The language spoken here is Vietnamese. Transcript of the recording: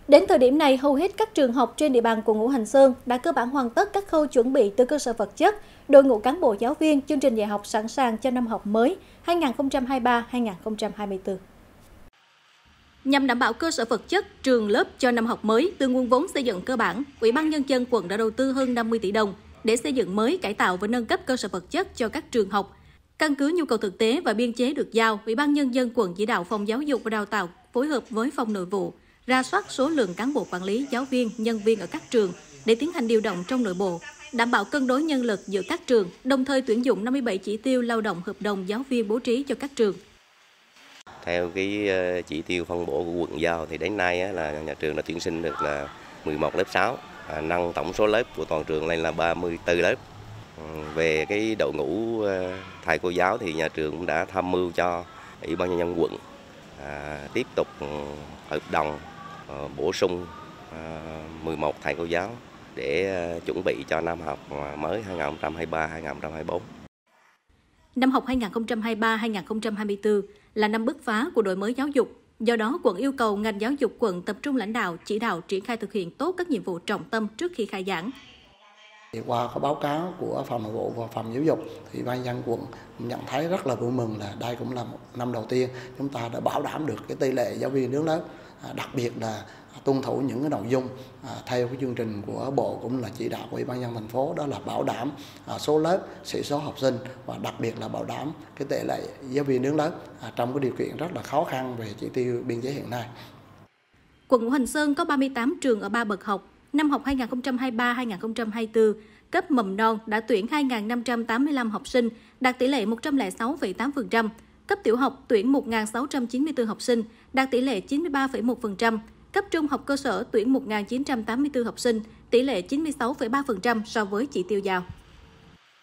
Đến thời điểm này, hầu hết các trường học trên địa bàn quận Ngũ Hành Sơn đã cơ bản hoàn tất các khâu chuẩn bị từ cơ sở vật chất, đội ngũ cán bộ giáo viên, chương trình dạy học sẵn sàng cho năm học mới 2023-2024. Nhằm đảm bảo cơ sở vật chất, trường lớp cho năm học mới từ nguồn vốn xây dựng cơ bản, Ủy ban Nhân dân quận đã đầu tư hơn 50 tỷ đồng để xây dựng mới, cải tạo và nâng cấp cơ sở vật chất cho các trường học. Căn cứ nhu cầu thực tế và biên chế được giao, Ủy ban Nhân dân quận chỉ đạo Phòng Giáo dục và Đào tạo phối hợp với Phòng Nội vụ rà soát số lượng cán bộ quản lý, giáo viên, nhân viên ở các trường để tiến hành điều động trong nội bộ, đảm bảo cân đối nhân lực giữa các trường, đồng thời tuyển dụng 57 chỉ tiêu lao động hợp đồng giáo viên bố trí cho các trường. Theo cái chỉ tiêu phân bổ của quận giao thì đến nay là nhà trường đã tuyển sinh được là 11 lớp 6, nâng tổng số lớp của toàn trường lên là 34 lớp. Về cái đội ngũ thầy cô giáo thì nhà trường cũng đã tham mưu cho Ủy ban Nhân dân quận tiếp tục hợp đồng bổ sung 11 thầy cô giáo để chuẩn bị cho năm học mới 2023-2024. Năm học 2023-2024 là năm bứt phá của đổi mới giáo dục. Do đó, quận yêu cầu ngành giáo dục quận tập trung lãnh đạo, chỉ đạo triển khai thực hiện tốt các nhiệm vụ trọng tâm trước khi khai giảng. Qua có báo cáo của Phòng Nội vụ và Phòng Giáo dục, thì ban dân quận nhận thấy rất là vui mừng là đây cũng là một năm đầu tiên chúng ta đã bảo đảm được cái tỷ lệ giáo viên đứng lớp, đặc biệt là tuân thủ những cái nội dung theo cái chương trình của Bộ cũng là chỉ đạo của Ủy ban nhân dân thành phố, đó là bảo đảm số lớp, sĩ số học sinh và đặc biệt là bảo đảm cái tỷ lệ giáo viên đứng lớp trong cái điều kiện rất là khó khăn về chỉ tiêu biên chế hiện nay. Quận Ngũ Hành Sơn có 38 trường ở 3 bậc học. Năm học 2023-2024, cấp mầm non đã tuyển 2.585 học sinh, đạt tỷ lệ 106,8%. Cấp tiểu học tuyển 1.694 học sinh, đạt tỷ lệ 93,1%. Cấp trung học cơ sở tuyển 1.984 học sinh, tỷ lệ 96,3% so với chỉ tiêu giao.